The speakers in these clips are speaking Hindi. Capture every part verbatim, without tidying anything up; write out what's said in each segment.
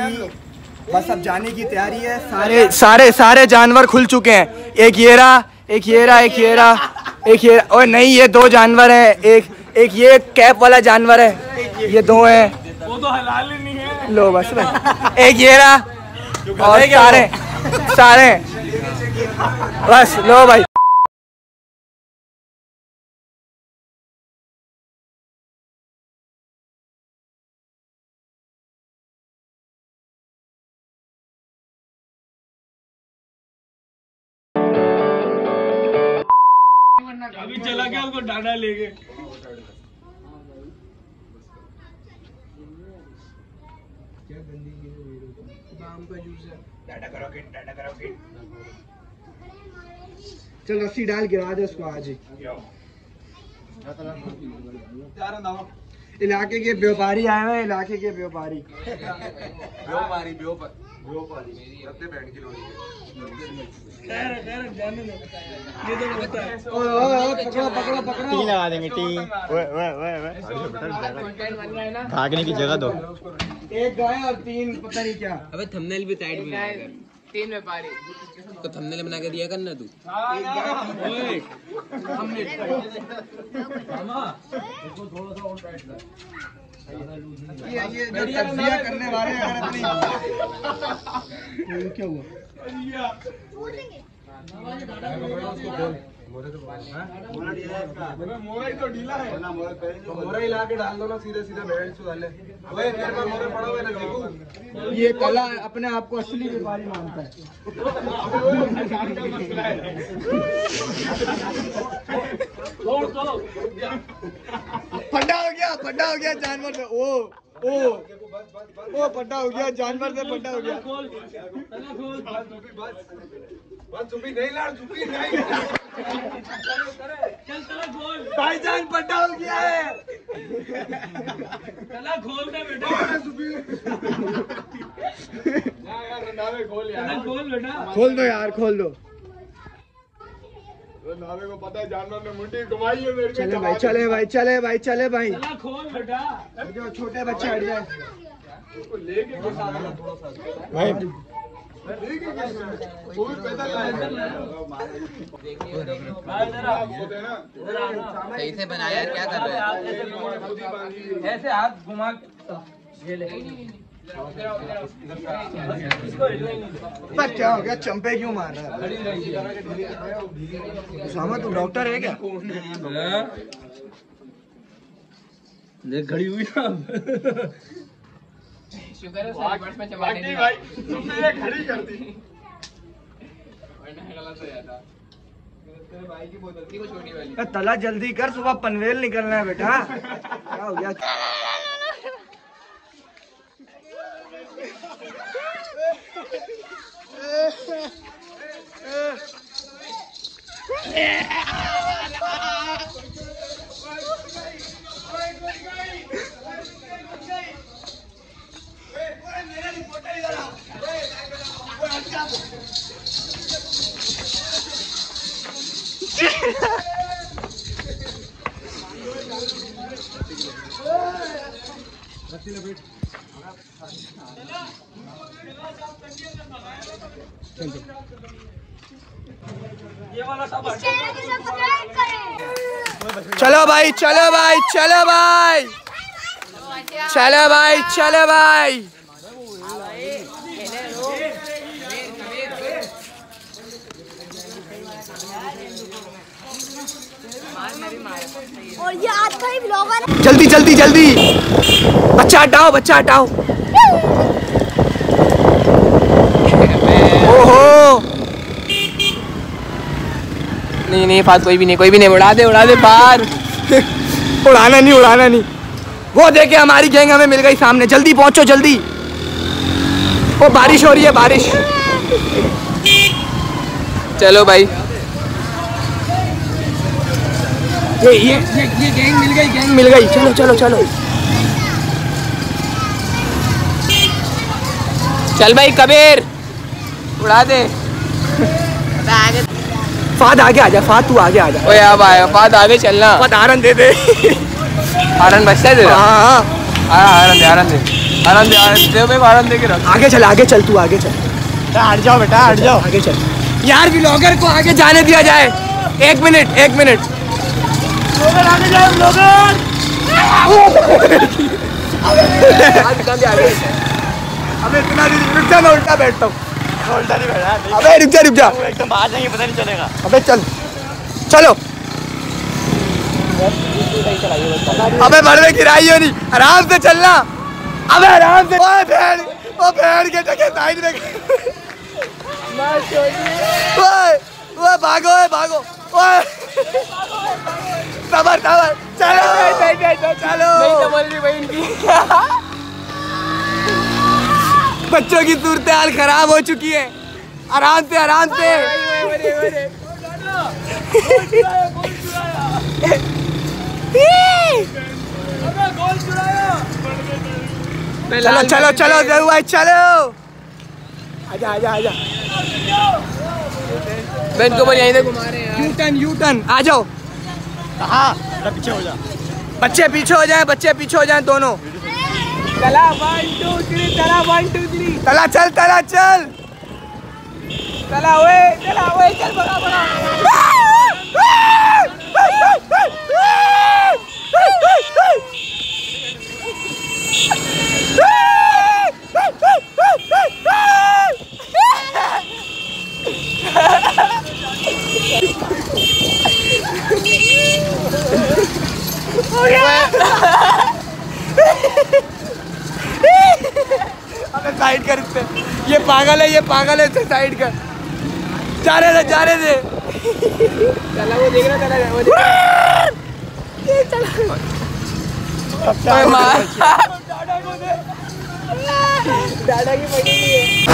बस अब जाने की तैयारी है। सारे सारे सारे जानवर खुल चुके हैं। एक ये रहा, एक ये रहा, एक ये रहा, एक ये, और नहीं ये दो जानवर हैं। एक एक ये कैप वाला जानवर है, ये दो हैं। वो तो हलाल ही नहीं है। लो बस भाई, एक ये रहा और सारे सारे बस लो भाई। अभी चला गया उसको डांडा लेके। चल रस्सी डाल गिरा दे उसको आज ही। इलाके के व्यापारी आए हुए, इलाके के व्यापारी। व्यापारी व्यापारी अपने बैंड की लोरी ये तो होता है। पकड़ो पकड़ो पकड़ो, टी लगा देंगे टी। ओए ओए ओए ओए भागने की जगह दो। एक गाय और तीन पता नहीं क्या। अबे थंबनेल भी साइड में तीन व्यापारी तो थंबनेल बना के दिया करना तू। ओए ये ये जो तज्जिया करने वाले हैं अपनी। क्या हुआ? मोरा ही तो ढीला है ना, मोरा ही ला के डाल दो ना सीधे सीधे बैठ से डाले। ओए मेरे पे मोरे पड़ा हुआ है ना जीबू। ये कला अपने आप को असली व्यापारी मानता है। फटा हो गया, फटा हो गया जानवर से। ओ ओ ओ फटा हो गया जानवर से, फटा हो गया। बस चुपी नहीं लाड़, चुपी नहीं। भाईजान फटा हो गया है। चला खोल दे बेटा। खोल यार, खोल बेटा, खोल दो यार, खोल दो। नावे को पता है जानवर ने मुंडी घुमाई है मेरे को। चले भाई, चले भाई, चले भाई, चले भाई। चला खोल बेटा। जो छोटे बच्चे हट जाए। उसको लेके घुसा देना थोड़ा सा भाई लेके घुसा। वो भी पैदल लाएगा। सही से बनाया यार, क्या कर रहे हैं? ऐसे हाथ घुमा ये ले। क्या हो गया? चंपे क्यों मार रहा है? उसामा तू डॉक्टर है क्या? देख घड़ी हुई ना। शुगर है सेलिब्रेट में चबाने बाकी भाई तुमने ये खड़ी कर दी। वरना गलत हो जाता। तेरे भाई की बोतल थी वो छोटी वाली। तला जल्दी कर, सुबह पनवेल निकलना है बेटा। क्या हो गया? चलो भाई, चलो भाई, चलो भाई, चलो भाई, चलो भाई। और ये आज का ही ब्लॉगर है। जल्दी जल्दी जल्दी, बच्चा हटाओ, बच्चा हटाओ। ओहो नहीं नहीं फात कोई भी नहीं, कोई भी नहीं। उड़ा दे उड़ा दे बाहर। उड़ाना नहीं, उड़ाना नहीं। वो देखे हमारी गैंग हमें मिल गई सामने। जल्दी पहुंचो, जल्दी। वो बारिश हो रही है, बारिश। चलो भाई, ये ये ये, ये गैंग मिल गई, गैंग मिल गई। चलो चलो चलो। चल भाई कबीर उड़ा दे। फाद आगे आ जा, फाद तू आगे आ जा। ओए अब आया फाद, आगे चलना। फाद आरन दे दे। आरन बचता है तेरा? हाँ हाँ आरन दे, आरन दे। आराम दे आराम दे आराम दे के रख। आगे चल आगे चल तू आगे चल। हट जाओ बेटा हट जाओ। आगे चल यार, व्लॉगर को आगे जाने दिया जाए। एक मिनट एक मिनट आगे जाओ ब्लॉगर। अबे इतना रुक जा, मैं उल्टा बैठता हूँ। उल्टा नहीं बैठा। अबे रुक जा रुक जा। एकदम बाहर जाएंगे पता नहीं चलेगा। अबे चल चलो। अबे बड़वे गिराई हो नहीं, आराम से चलना। अबे आराम से। ओए भेड़, ओ भेड़ के टके साइड में। ओए ओए भागो ओए भागो ओए। सबर सबर चलो चलो। नहीं संभल रही भाई इनकी। बच्चों की सूरत हाल खराब हो चुकी है। आराम से आराम से। चलो चलो चलो जरूर भाई चलो। आजा आजा आजा। मैं इनको बोल यहीं से घुमा रहे हैं यू टर्न यू टर्न आ जाओ। हाँ पीछे हो जा। बच्चे पीछे हो जाएं, बच्चे पीछे हो जाएं दोनों। चला वन टू थ्री चला वन टू थ्री तला चल तला चल। चला ओए चला ओए चल बड़ा बड़ा। अबे साइड कर इससे, ये पागल है ये पागल है, इससे साइड कर। जा रहे दे जा रहे दे। चला वो देख रहा चला वो देख रहा। मार दादा की पड़ी है।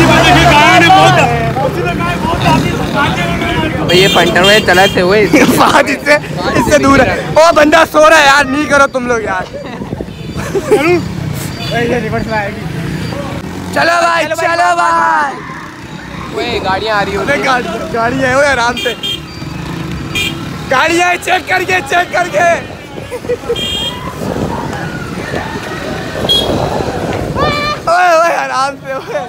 ये पंटर में चला थे हुए बात इससे इससे दूर है। ओ बंदा सो रहा है यार, नहीं करो तुम लोग यार। चलो भाई चलो भाई। ओए गाड़ियाँ आ रही हो। अबे गाड़ी गाड़ी है ओए आराम से। गाड़ी है चेक करके चेक करके। ओए ओए आराम से ओए।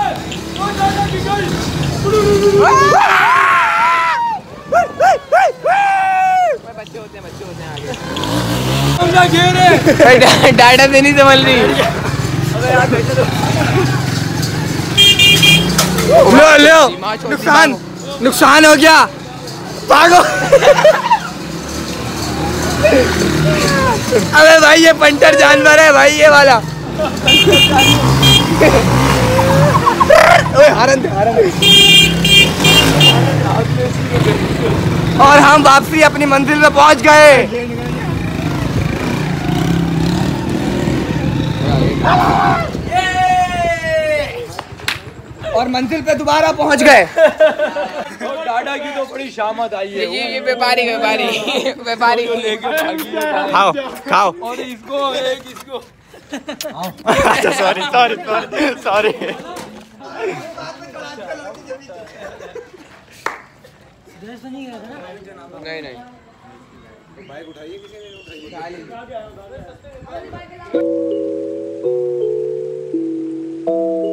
बच्चे होते हैं बच्चे होते हैं आगे। डाटा से नहीं संभल रही। लो लो नुकसान नुकसान हो गया, भागो। अबे भाई ये पंटर जानवर है भाई ये वाला। ओए हारन दे हारन दे। और हम वापसी अपनी मंजिल में पहुंच गए। और मंजिल पे दोबारा पहुंच गए। टाटा की तो बड़ी शामत आई है। ये ये व्यापारी व्यापारी व्यापारी खाओ खाओ। और इसको एक इसको अच्छा सॉरी सॉरी सॉरी सॉरी। नहीं नहीं बाइक उठाइए किसी ने उठाइए।